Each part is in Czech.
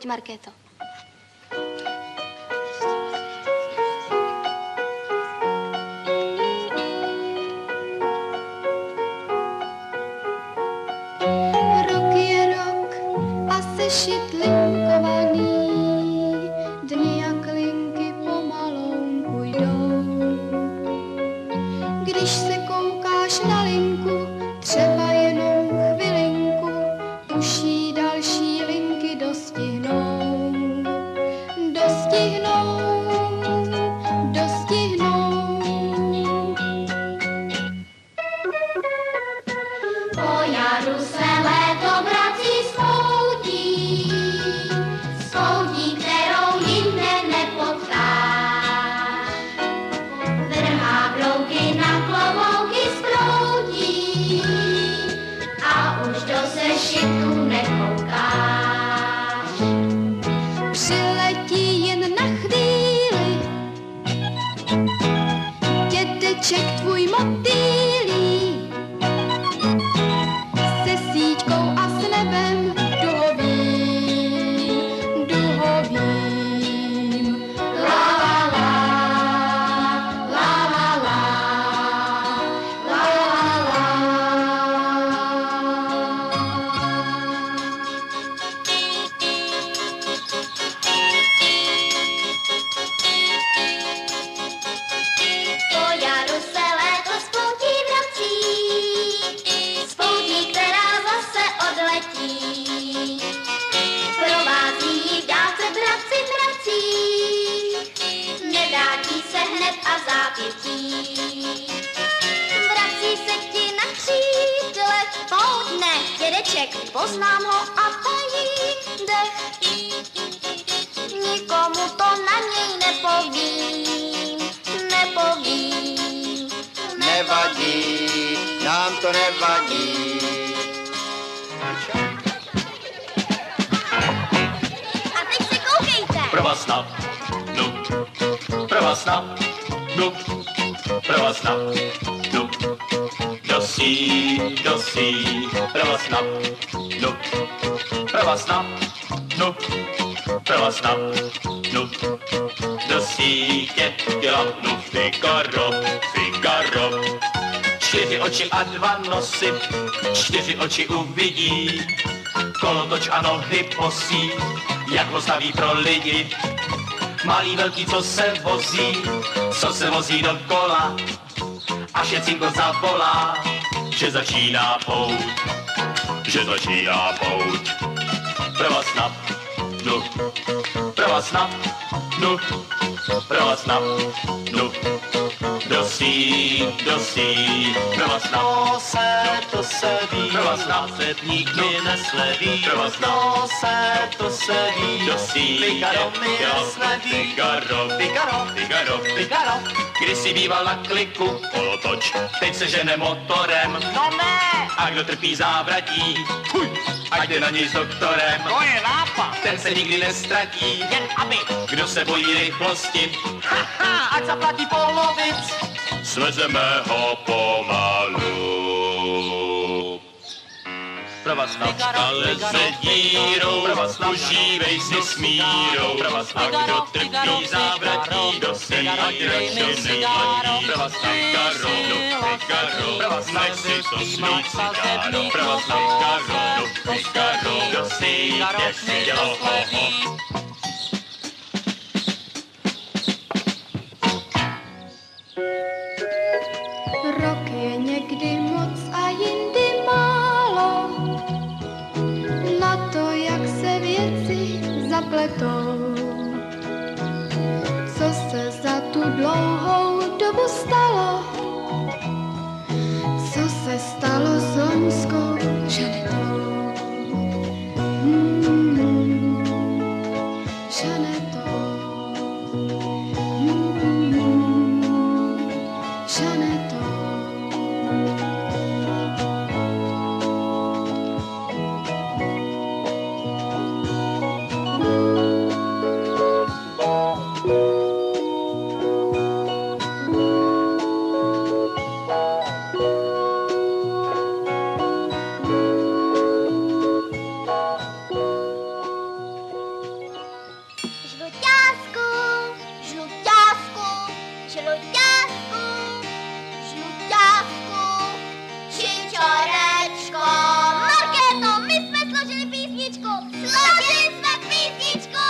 Pojď, Markéto. Rok je rok a sešit linkovaný, dny jak linky pomalounku jdou. Když se koukáš na linku, třeba jenom chvilinku, už jí další linky dostihnou. Dostihnou, dostihnou. Po jaru se léto vrací z poutí, kterou jinde nepotkáš. Vrhá brouky na klobouky z proutí a už do sešitu nekoukáš. Přiletí jen na chvíli dědeček tvůj motýlí se síťkou a s nebem duhovým, duhovým. La la la, la la la, la la la. Po jaru se léto z poutí vrací, z poutí, která zase odletí. Provází ji v dálce bratři mrací, nedátí se hned a zápětí. Vrací se ti na křídle poutne, dědeček, poznám ho a tají dech. Nikomu to na něj nepovím, nepovím. Nevadí, nám to nevadí. A teď se koukejte. Prava snad, no, prava snad, no, prava snad, no, dosí, prava snad, no, prava snad, no, prava snad, no, dosí tě dělá, no, Figaro, Figaro. 4 oči a 2 nosy, 4 oči uvidí, kolotoč a nohy posí, jak ho staví pro lidi. Malý, velký, co se vozí dokola, až je cinko zavolá, že začíná pout, že začíná pout. Prava snad, no, prava snad, no, prava snad, no, dosí, prava snad, to se ví, prava snad se nikdy nesleví, prava snad, to se ví, dosí, Figaro mi nesleví, Figaro, když si býval na kliku, kolotoč, teď se žene motorem, No ne, a kdo trpí závratí, ať jde na něj s doktorem, to je nápad. ten se nikdy nestratí, Jen aby, kdo se bojí rychlosti, haha, ať zaplatí polovic. svezeme ho pomalu. Prava snad, ale se dírou, užívej si s mírou, a kdo trpí závratí, dosí, ať radši nevadí. Prava snad, Figaro, prava snad si to smí cigáro, prava snad, Figaro, dosí, tě dělo, Rok je někdy moc a jindy málo, na to, jak se věci zapletou. Co se za tu dlouhou dobu stalo? Co se stalo s loňskou Žanetou? Žanetou. Žanetou. Žluťásku, žluťásku, čičorečko. Markéto, my jsme složili písničku. Složili jsme písničku.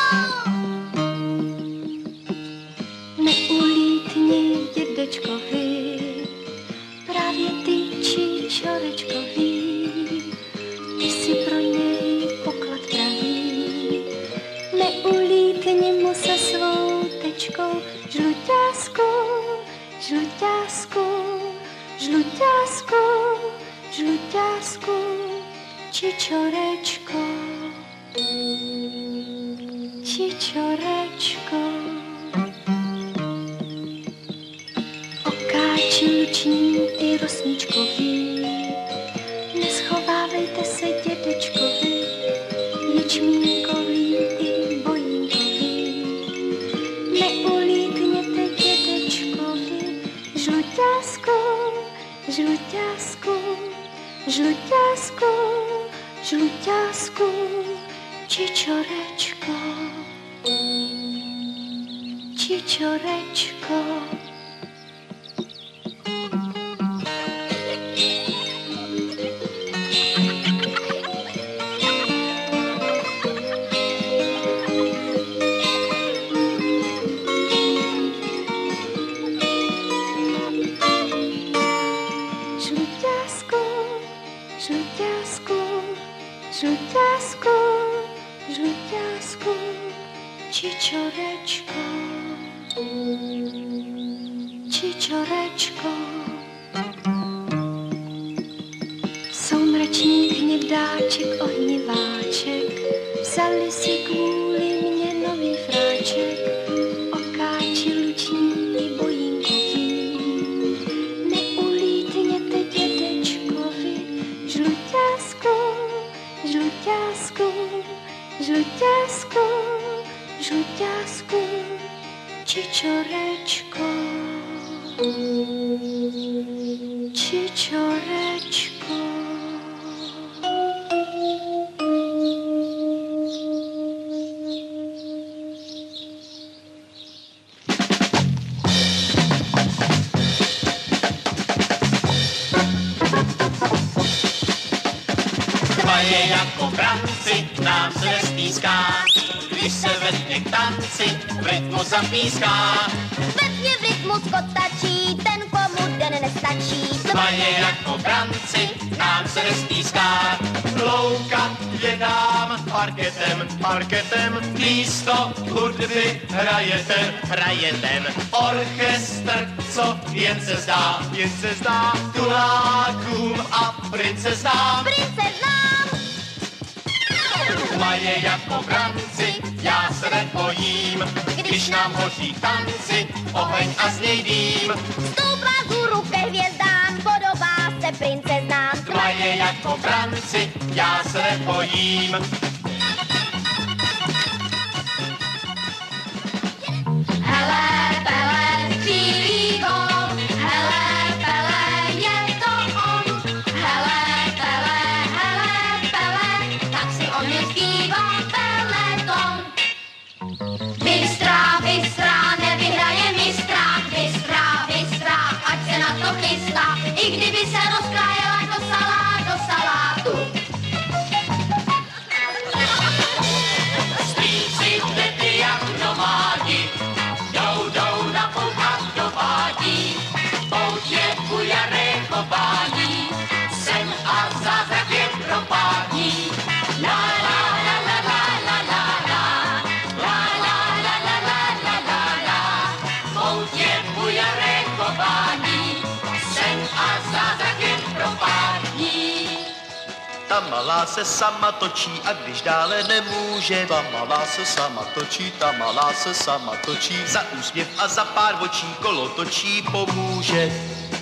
Neulítni, dědečkovi, právě ty čičorečkovi. Ty si pro něj poklad pravý. Neulítni mu se svou tečkou. Žluťásku, žluťásku, žluťásku, žluťásku, čičorečko, čičorečko. Okáči luční i rosničkový, neschovávejte se dědečkovi, ječmínkový i bojínkový. Neulítněte dědečkovi, žluťásku, žluťásku, žluťásku, žluťásku, čičorečko, čičorečko. Žluťásku, žluťásku, čičorečko, čičorečko. Soumračník hnědáček, ohniváček, vzali si kvůli mě nový fráček, okáči luční i bojínkový. Neulítněte dědečkovi, žluťásku, žluťásku, žluťásku, žluťásku, čičorečko, čičorečko. Je jako Franci, nám se nestýská, když se ve k tanci v rytmu zapíská. Vedně v rytmu skotačí, ten komu den nestačí. Tma je jako Franci, nám se nestýská. Louka je nám parketem, parketem, místo hudby hrajetem. Orchestr, co jen se zdá, tulákům a princeznám. Tma je jako Franci, já se nebojím, když nám hoří tanci, oheň a z něj dým. Stoupá vzhůru ke hvězdám, podobá se princeznám. Tma je jako Franci, já se nebojím. Hele, pele, bílý gól, hele, pele, je to on. Hele, pele, tak si o mě zpívá peleton. Bystrá, bystrá, nevyhraje mistra, bystrá, bystrá, ať se na to chystá, i kdyby se rozkrájela do salátu. Strýci jdete jak nomádi, jdou na pout a do vádí. Pout je u jaré kopání, sen a zázrak je propádní. La la la la la la la la, la la la la la la la la. Pout je u jaré kopání, sen a zázrak je propádní. Ta malá se sama točí a když dále nemůže, ta malá se sama točí, ta malá se sama točí. Za úsměv a za pár očí kolo točí pomůže.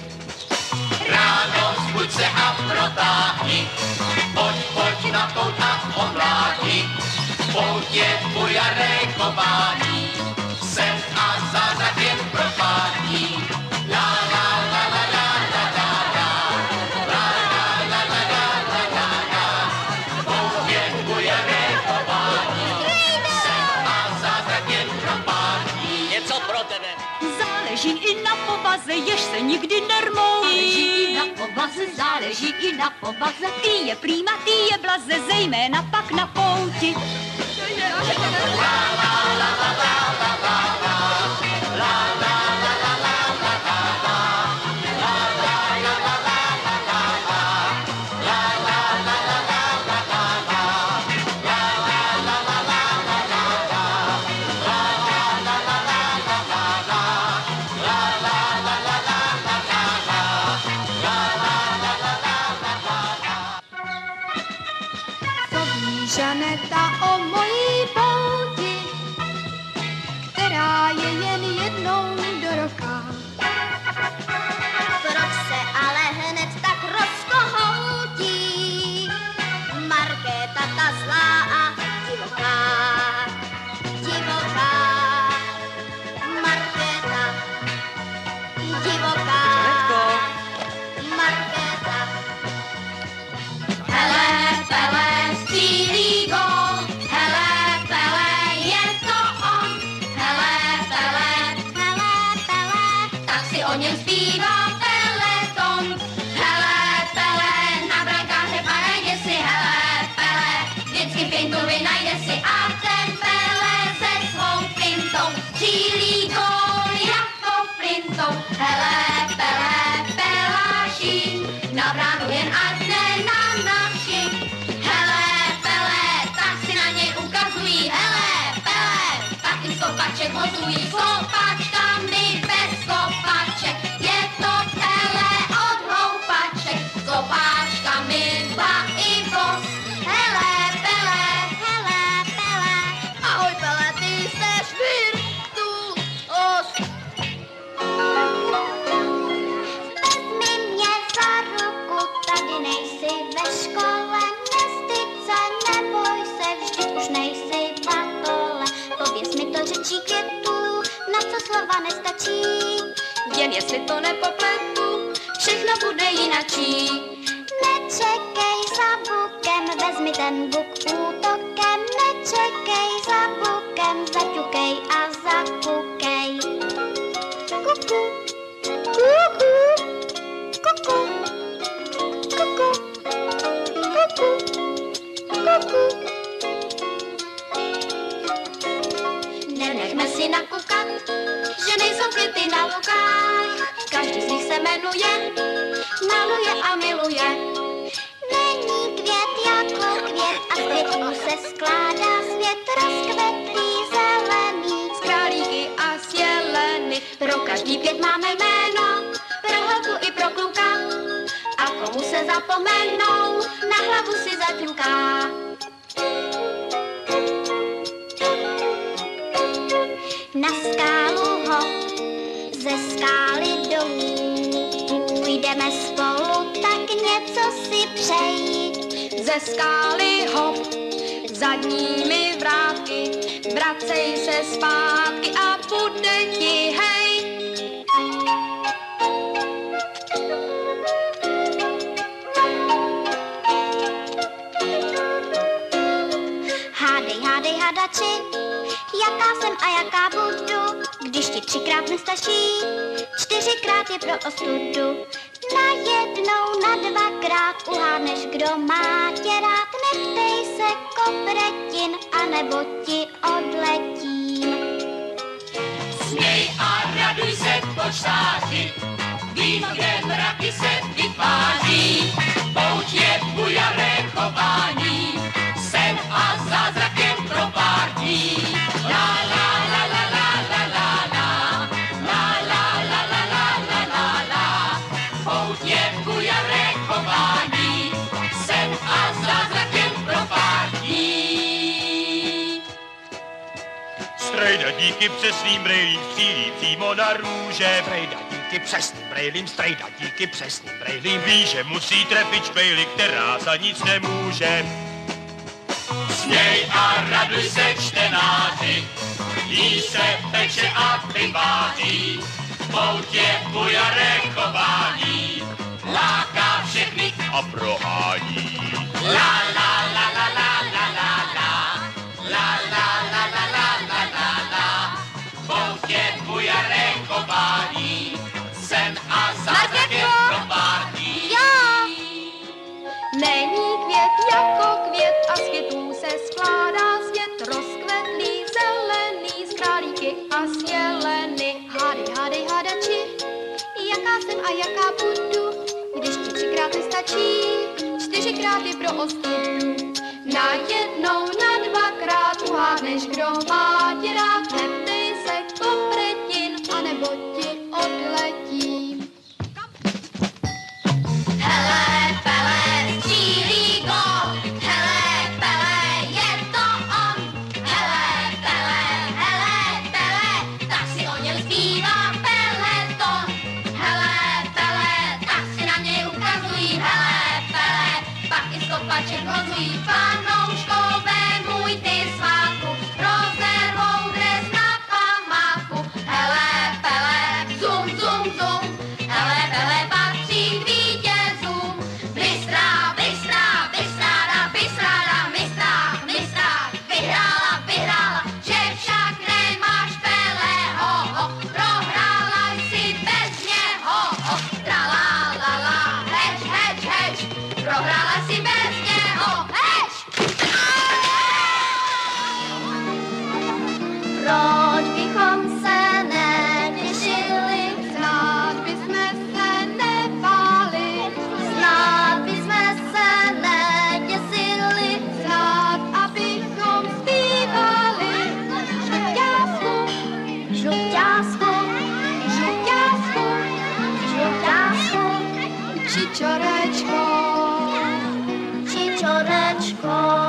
Ráno zbuď se a protáhni, pojď na pout a omládni. Pout je u jaré kopání, sen a zázrak jen propádní. La la la la la la la la, la la la la la la la. Pout je u jaré kopání, sen a zázrak jen propádní. Něco pro tebe. Záleží záleží i na povaze, jež se nikdy nermouří. Záleží i na povaze, záleží i na povaze. Tý je prýma, tý je blaze, zejména pak na pouti. Žaneta o mojí pouti, která je jen jednou do roka. Proč se ale hned tak rozkohoutí? Markéta ta zlá a divoká, divoká. Markéta, divoká. Markéta. Hele, Pele, střílí gól. Hele, Pele, je to on. Hele, Pele, tak si o něm zpívá peleton. Hele, Pele, na brankáře paradě si. Hele, Pele, vždycky fintu vynajde si. A ten Pele se svou fintou střílí gól jako flintou. Hele, Pele, Peláši, na bránu jen ať nenánaší. Hele, Pele, tak si na něj ukazují. Hele, Pele, taky stopaček hozují. Stopačkami bez stopaček, je to Pele od houpaček. Stopáčkami dva i vos. Hele, Pele, ahoj Pele, ty seš virtuos. Vezmi mě za ruku, tady nejsi ve škole, nestyď se, neboj se, vždyť už nejsi v batole. Pověz mi to řečí květů, na co slova nestačí, jen jestli to nepopletu, všechno bude jinačí. Nečekej za bukem, vezmi ten buk útokem, nečekej za bukem, zaťukej a zakukej. Kuku. Kuku, kuku, kuku, kuku, kuku. Nenechme si nakukat, že nejsou květy na lukách. Každý z nich se jmenuje, maluje a miluje. Není květ jako květ a z květů se skládá svět rozkvetlý zelený. Z králíky a z jeleny, pro každý květ máme jméno, pro holku i pro kluka. A komu se zapomenou, na hlavu si zaťuká. Na skálu hop, ze skály dolů, půjdeme spolu, tak něco si přejít. Ze skály hop, zadními vrátky, vracej se zpátky a bude ti hej. Hádej, hádej, hadači, jaká jsem a jaká budu, když ti 3krát nestačí, 4krát je pro ostudu. Na jednou, na 2krát uhádneš, kdo má tě rád, neptej se kopretin, anebo ti odletím. Směj a raduj se počtáři, vím, kde mraky se vytváří. Pouť je bujaré chování, sen a zázrakem pro pár dní. La la la la la la la la, la la la la la la la la. Pouť je bujaré chování, sen a zázrakem pro pár dní. Strejda díky přesným brejlím střílí přímo na růže. Brejda díky přesným brejlím, strejda díky přesným brejlím. Ví, že musí trefit špejli, která za nic nemůže. Směj a raduj se čtenáři, jí se peče a vyváří. Pouť je bujaré chování, láká všechny A prohání. la la la la la la la la, la la la la la la la la. Pouť je bujaré chování, a jaká budu, když ti 3krát nestačí, 4krát je pro ostudu. Na jednou, na 2krát uhádneš, kdo má tě rád, neptej se kopřetin, anebo ti odletím. Hele, Pele, střílí gól. Hele, Pele, je to on. Hele, Pele, tak si o něm zpívá peleton. Hele, Pele, tak si na něj ukazují. Hele, Pele, pak i stopaček hozují. Fanouškové můj ty svátku, rozervou dres na památku. Hele, Pele, zum, zum, zum. Hele, Pele, patří k vítězům. Bystrá, bystrá, bystráda, bystráda, mistrák, vyhrála, že však nemáš Peleho, prohrála jsi bez něho. Tralala, heč, prohrála jsi bez něho, heč! Proč bychom se netěšili? Snad bysme se nebáli, Snad bychom se neděsili. snad abychom zpívali. Žluťásku, Žluťásku, žluťásku, žluťásku, čičorečko. čičorečko.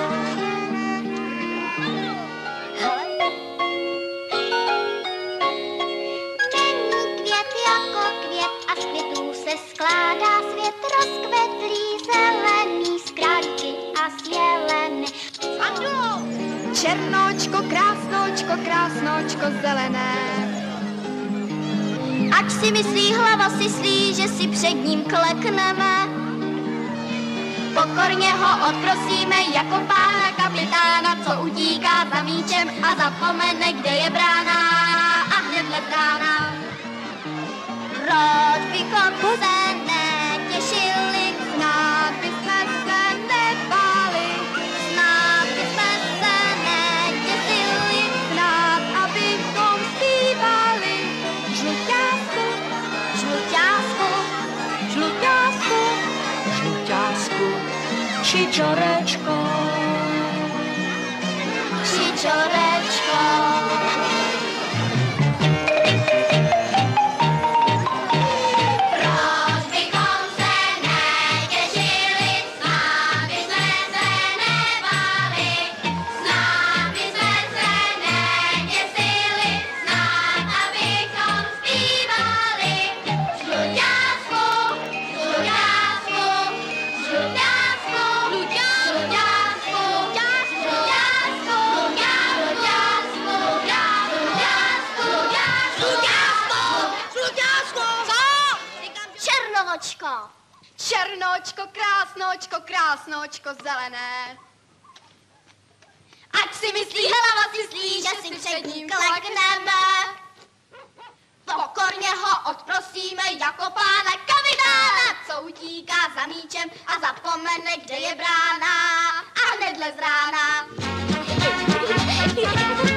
Není květ jako květ a z květů se skládá svět rozkvetlý, zelený, z králíky a z jeleny. Černočko, krásnočko zelené. Ať si myslí hlava si slí, že si před ním klekneme. Pokorně ho odprosíme jako pána kapitána, co utíká za míčem a zapomene, kde je brána a hned let rána. Proč bychom se netěšili? Snad bysme se nebáli, Snad bychom se neděsili. snad abychom zpívali. Žluťásku, Žluťásku, žluťásku, Žluťásku, čičorečko. čičorečko. Proč bychom se netěšili? Snad bychom se nebáli. Snad bychom se neděsili. Snad abychom zpívali. Žluťásku, žluťásku, žluťásku, žluťásku, žluťásku, žluťásku. Co? Černočko. černočko, krásnočko zelené. Ať si myslí hlava si slí, že si před ním klekneme. Pokorně ho odprosíme jako pána kapitána, co utíká za míčem a zapomene, kde je brána a hned z rána.